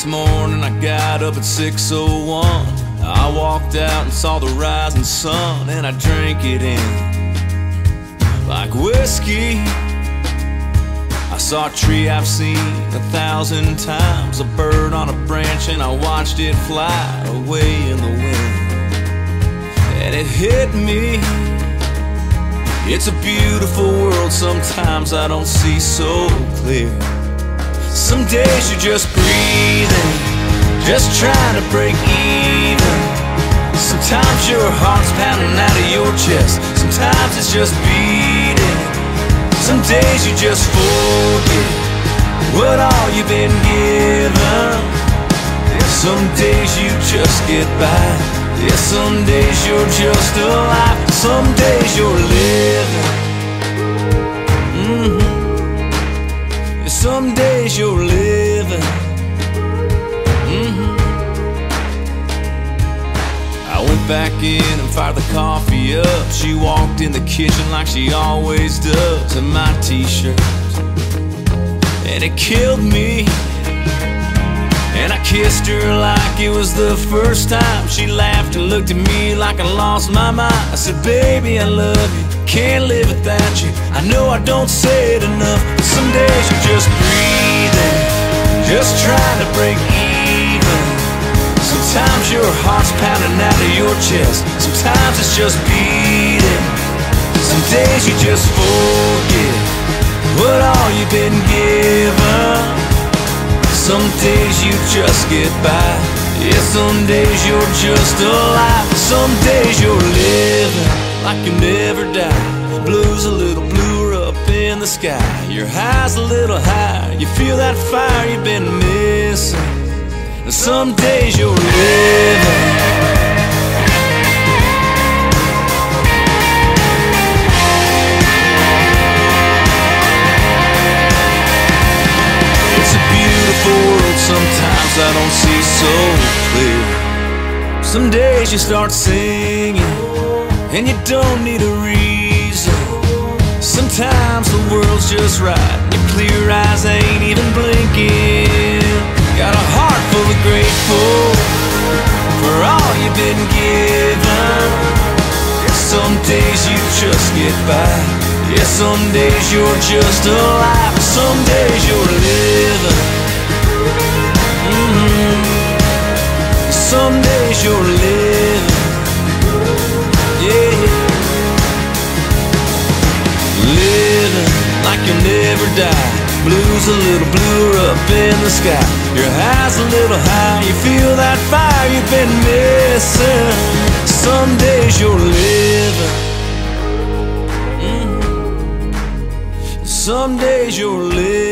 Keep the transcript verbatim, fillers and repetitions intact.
Next morning I got up at six oh one. I walked out and saw the rising sun, and I drank it in like whiskey. I saw a tree I've seen a thousand times, a bird on a branch, and I watched it fly away in the wind. And it hit me, it's a beautiful world, sometimes I don't see so clear. Some days you're just breathing, just trying to break even. Sometimes your heart's pounding out of your chest, sometimes it's just beating. Some days you just forget what all you've been given. Some days you just get by. Yeah, some days you're just alive. Some days you're living. Mm-hmm. Yeah, some days you're living. Mm-hmm. I went back in and fired the coffee up. She walked in the kitchen like she always does, in my t-shirt, and it killed me. And I kissed her like it was the first time. She laughed and looked at me like I lost my mind. I said, baby, I love you, can't live without you. I know I don't say it enough, but some days you're just breathing, just trying to break even. Sometimes your heart's pounding out of your chest, sometimes it's just beating. Some days you just forget what all you've been given. Some days you just get by. Yeah, some days you're just alive. Some days you're living like you never die. Blue's a little bluer up in the sky. Your high's a little higher. You feel that fire you've been missing. And some days you're living. Sometimes I don't see so clear. Some days you start singing and you don't need a reason. Sometimes the world's just right, your clear eyes ain't even blinking. Got a heart full of grateful for all you've been given. Some days you just get by. Yeah, some days you're just alive. Some days you're living. Some days you're living, yeah. Living like you'll never die. Blue's a little bluer up in the sky. Your high's a little high. You feel that fire you've been missing. Some days you're living. Mm-hmm. Some days you're living.